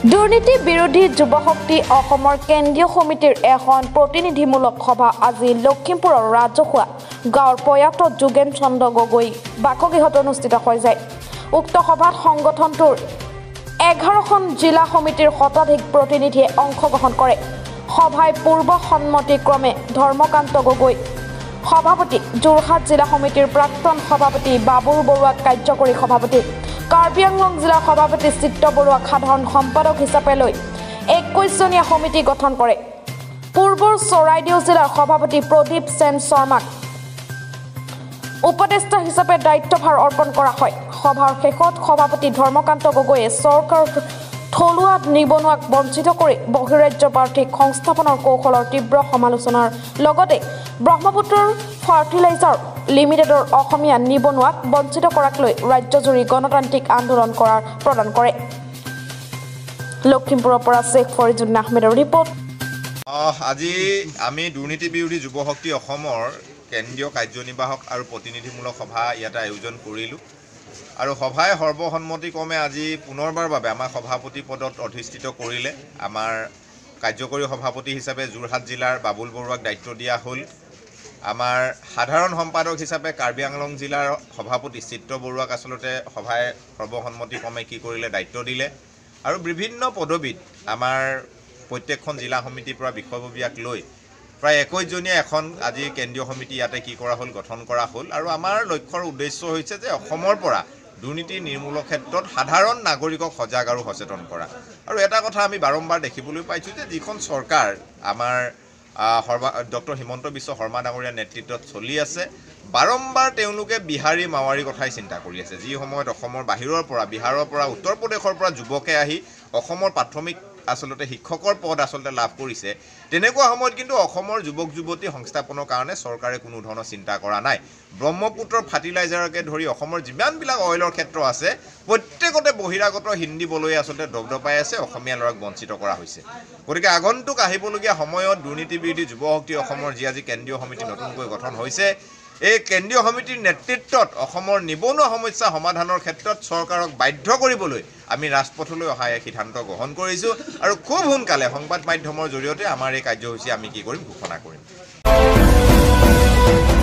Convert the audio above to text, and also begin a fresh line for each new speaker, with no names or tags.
দুৰ্নীতি বিৰোধী যুৱশক্তি অসমৰ কেন্দ্ৰীয় সমিতিৰ এখন প্ৰতিনিধিমূলক সভা আজি লখিমপুৰৰ ৰাজহুৱা গাঁৱৰ প্ৰয়াত যোগেন চন্দ্ৰ গগৈ বাসগৃহত অনুষ্ঠিত হৈ যায়। উক্ত সভাত সংগঠনটোৰ 11খন জিলা সমিতিৰ শতাধিক প্ৰতিনিধিয়ে অংশগ্ৰহণ কৰে। সভায় পূৰ্ব সন্মতিক্ৰমে ধৰ্মকান্ত গগৈ সভাপতি, যোৰহাট জিলা সমিতিৰ প্ৰাক্তন সভাপতি বাবুল বৰুৱাক কাৰ্যকৰী সভাপতি, কাৰ্বি আংলং জিলাৰ সভাপতি চিত্ত বৰুৱাক সাধাৰণ সম্পাদক হিচাপে লৈ 21জনীয়া সমিতি গঠন কৰে। পূৰ্বৰ চৰাইদেউ জিলাৰ সভাপতি প্ৰদীপ সেন শৰ্মাক উপদেষ্টা হিচাপে দায়িত্বভাৰ অৰ্পণ কৰা হয়। সভাৰ শেষত সভাপতি ধৰ্মকান্ত গগৈয়ে চৰকাৰৰ থলুৱা নিবনুৱাক বঞ্চিত কৰি বহিৰাজ্য প্ৰাৰ্থীক সংস্থাপনৰ কৌশলৰ তীব্ৰ সমালোচনাৰ লগতে ব্ৰহ্মপুত্ৰ ফাৰ্টিলাইজাৰ লিমিটেডৰ অসমীয়া নিবনুৱাক বঞ্চিত কৰাক লৈ ৰাজ্যজুৰি গণতান্ত্ৰিক আন্দোলন কৰাৰ প্ৰদান কৰে। লখিমপুৰৰ পৰা শেখ ফৰিজুদ্দিন আহমেদৰ ৰিপৰ্ট।
আজি আমি দুৰ্নীতি বিৰোধী যুৱশক্তি অসমৰ কেন্দ্ৰীয় কাৰ্যনিৰ্বাহক আৰু প্ৰতিনিধিমূলক সভা ইয়াতে আয়োজন কৰিলোঁ আৰু সভাই সৰ্বসন্মতিক্ৰমে আজি পুনৰবাৰ বাবে আমাৰ সভাপতি পদত অধিষ্ঠিত কৰিলে। আমাৰ কাৰ্যকৰী সভাপতি হিচাপে যোৰহাট জিলাৰ বাবুল বৰুৱাক দায়িত্ব দিয়া হ'ল। আমাৰ সাধাৰণ সম্পাদক হিচাপে কাৰ্বি আংলং জিলাৰ সভাপতি চিত্ত বৰুৱাক আচলতে সভাই সৰ্বসন্মতিক্ৰমে কি কৰিলে দায়িত্ব দিলে আৰু বিভিন্ন পদবীত আমাৰ প্ৰত্যেকখন জিলা সমিতিৰ পৰা বিষয়ববীয়াক লৈ প্ৰায় 21জনীয়া এখন আজি কেন্দ্ৰীয় সমিতি ইয়াতে কি কৰা হ'ল গঠন কৰা হ'ল আৰু আমাৰ লক্ষ্যৰ উদ্দেশ্য হৈছে যে অসমৰ পৰা দুৰ্নীতি নিৰ্মূলৰ ক্ষেত্ৰত সাধাৰণ নাগৰিকক সজাগ আৰু সচেতন কৰা। আৰু এটা কথা আমি বাৰম্বাৰ দেখিবলৈ পাইছোঁ যে যিখন চৰকাৰ আমাৰ ডক্টৰ হিমন্ত বিশ্ব শৰ্মা ডাঙৰীয়াৰ নেতৃত্বত চলি আছে, বাৰম্বাৰ তেওঁলোকে বিহাৰী মাৱাৰীৰ কথাই চিন্তা কৰি আছে। যি সময়ত অসমৰ বাহিৰৰ পৰা, বিহাৰৰ পৰা, উত্তৰ প্ৰদেশৰ পৰা যুৱকে আহি অসমৰ প্ৰাথমিক আচলতে শিক্ষকৰ পদ আচলতে লাভ কৰিছে, তেনেকুৱা সময়ত কিন্তু অসমৰ যুৱক যুৱতী সংস্থাপনৰ কাৰণে চৰকাৰে কোনো ধৰণৰ চিন্তা কৰা নাই। ব্ৰহ্মপুত্ৰৰ ফাৰ্টিলাইজাৰকে ধৰি অসমৰ যিমানবিলাক অইলৰ ক্ষেত্ৰ আছে প্ৰত্যেকতে বহিৰাগত হিন্দী বলৈ আচলতে দবদপাই আছে, অসমীয়া ল'ৰাক বঞ্চিত কৰা হৈছে। গতিকে আগন্তুক আহিবলগীয়া সময়ত দুৰ্নীতি বিৰোধী যুৱশক্তি অসমৰ যি আজি কেন্দ্ৰীয় সমিতি নতুনকৈ গঠন হৈছে, এই কেন্দ্ৰীয় সমিতিৰ নেতৃত্বত অসমৰ নিবনুৱা সমস্যা সমাধানৰ ক্ষেত্ৰত চৰকাৰক বাধ্য কৰিবলৈ আমি ৰাজপথলৈ অহা এক সিদ্ধান্ত গ্ৰহণ কৰিছোঁ আৰু খুব সোনকালে সংবাদ মাধ্যমৰ জৰিয়তে আমাৰ এই কাৰ্যসূচী আমি কি কৰিম ঘোষণা কৰিম।